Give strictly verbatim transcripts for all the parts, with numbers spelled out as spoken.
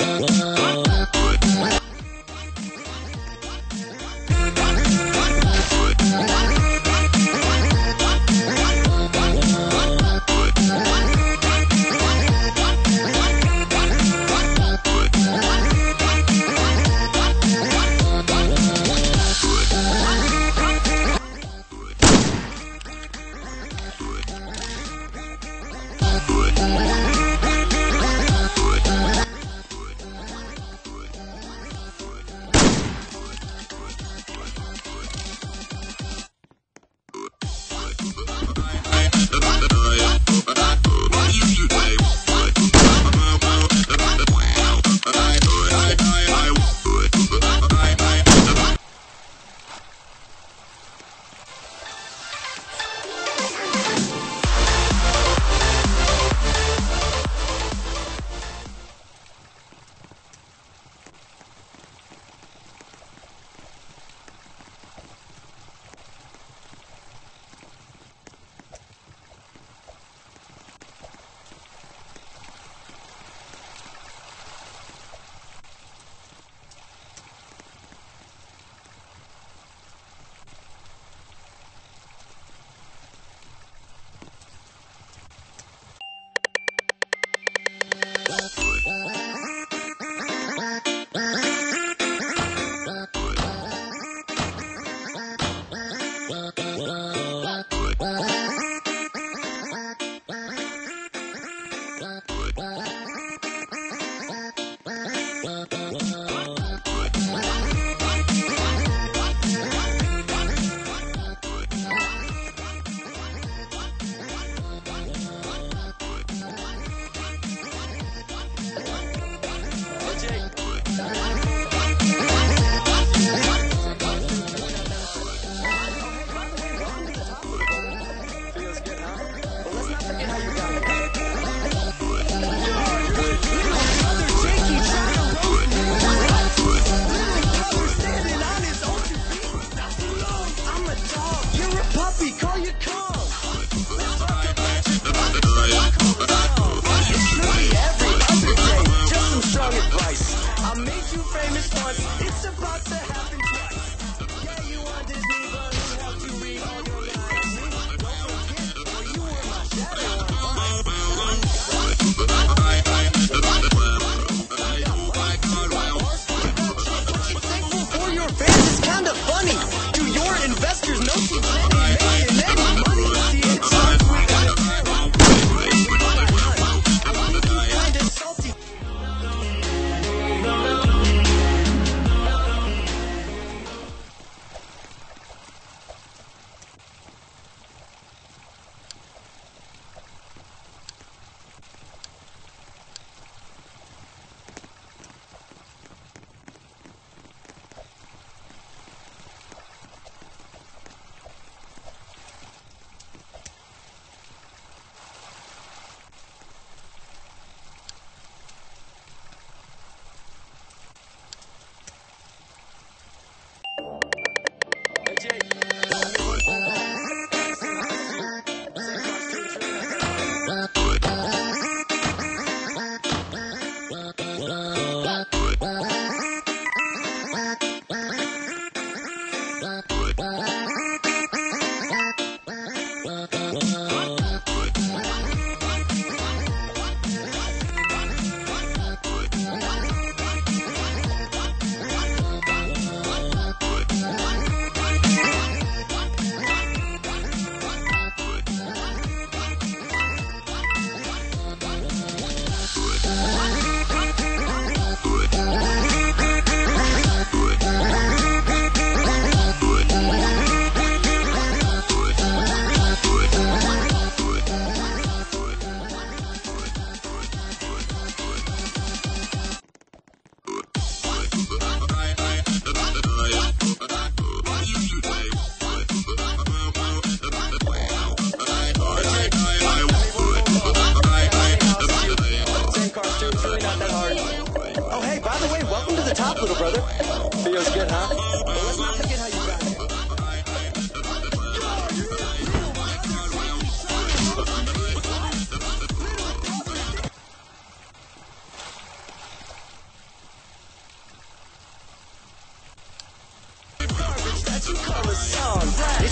little brother. Feels good, huh? But let's not forget how you got here.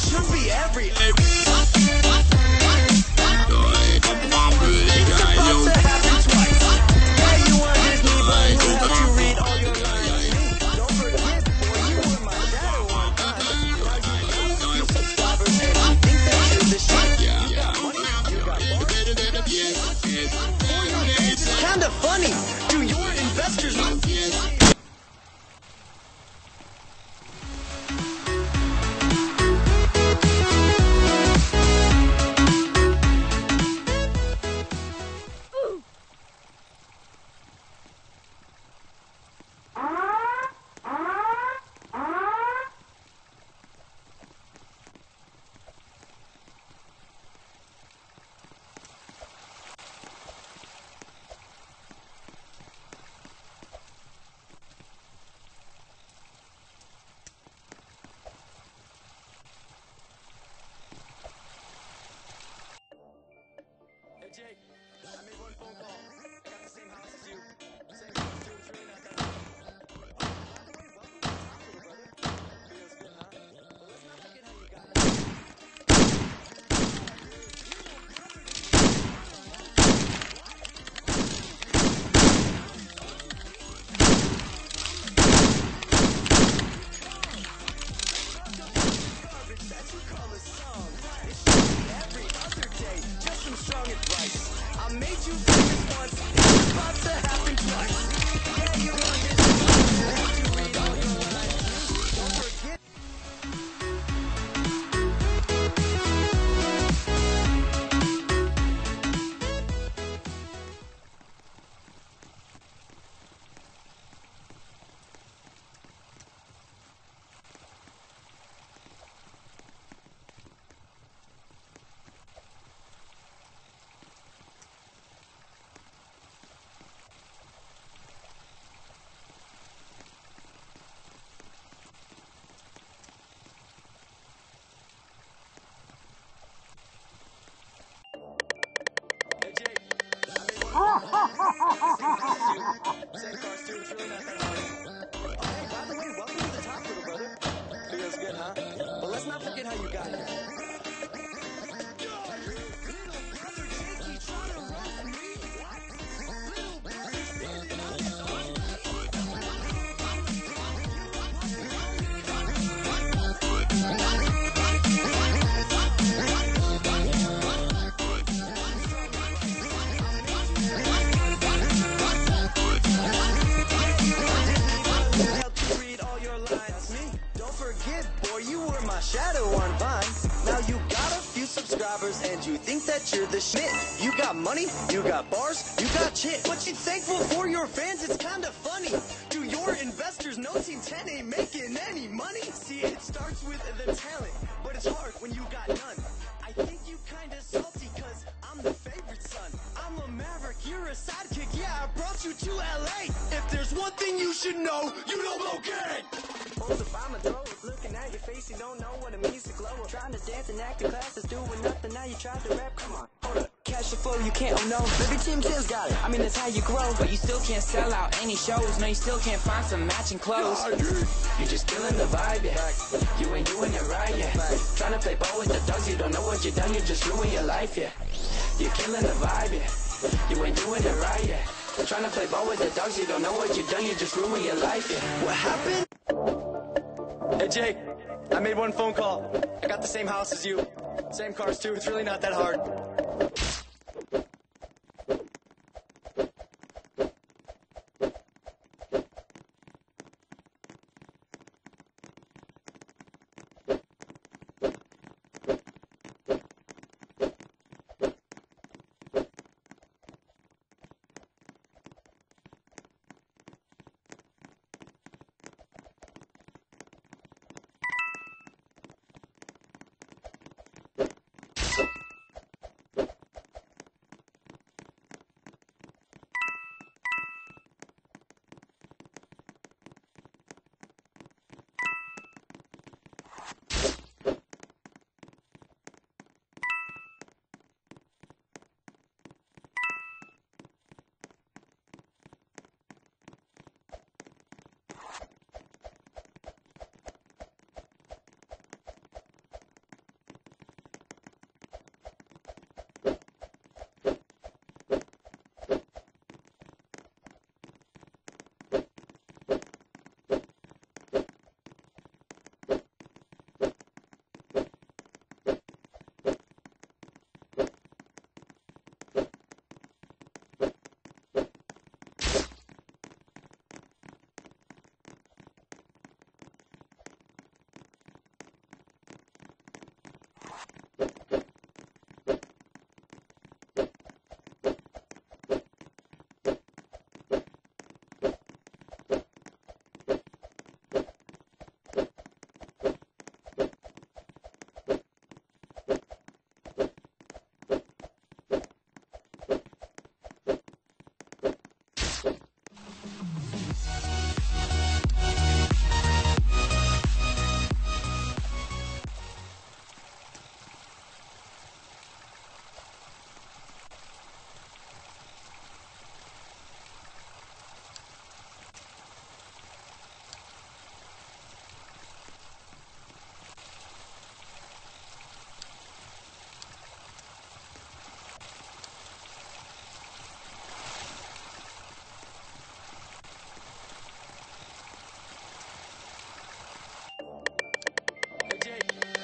should be every. It's about to happen twice. Yeah, you want Disney, but who helped you read all your lines? Don't forget, boy, you were my shadow one time. Now you got a few subscribers and you think that you're the shit. You got money, you got bars, you got shit. For your fans, it's kinda funny. Do your investors know? Hey Jake, I made one phone call. I got the same house as you. Same house too, it's really not that hard. Oh, by the way, welcome to the top, little brother. Feels good, huh? But let's not forget how you got here. Garbage that you call a song. It should be every other day. Just some strong advice. I made you famous once. It's about to happen twice. Yeah, you want this. You read all your lines. Don't forget. Hey Jake, I made one phone call. I got the same house as you. Same cars too, it's really not that hard. Oh, hey, by the way, welcome to the top, little brother. Feels good, huh? But let's not forget how you got here. Boy, you were my shadow on Vine. Now you got a few subscribers and you think that you're the shit. You got money, you got bars, you got shit. But you thankful for your fans, it's kinda funny. Do your investors know Team ten ain't making any money? See, it starts with the talent, but it's hard when you got none. I think you kinda salty cause I'm the favorite son. I'm a maverick, you're a sidekick, yeah, I brought you to L A. If there's one thing you should know, you don't blow gang! Hold the bomber throw, looking at your face, you don't know what it means to glow. Trying to dance and act in classes, doing nothing, now you tried to rap, come on. Hold up, cash the flow, you can't, oh no, maybe Team ten's got it. I mean, that's how you grow, but you still can't sell out any shows. No, you still can't find some matching clothes. You're just killing the vibe, yeah. You ain't doing it right, yeah. Trying to play ball with the dogs, you don't know what you done, you just ruin your life, yeah. You're killing the vibe, yeah. You ain't doing it right, yeah. Trying to play ball with the dogs, you don't know what you done, you just ruin your life, yeah. What happened? Hey Jake, I made one phone call. I got the same house as you. Same cars too, it's really not that hard. Hey Jake,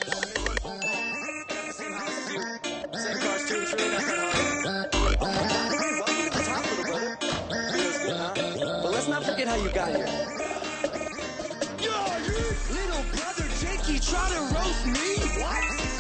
same house as you, same cars too, it's really not that hard. Hey, welcome to the top, little brother. Feels good, huh? But let's not forget how you got here. Little brother Jake, you try to roast me? What?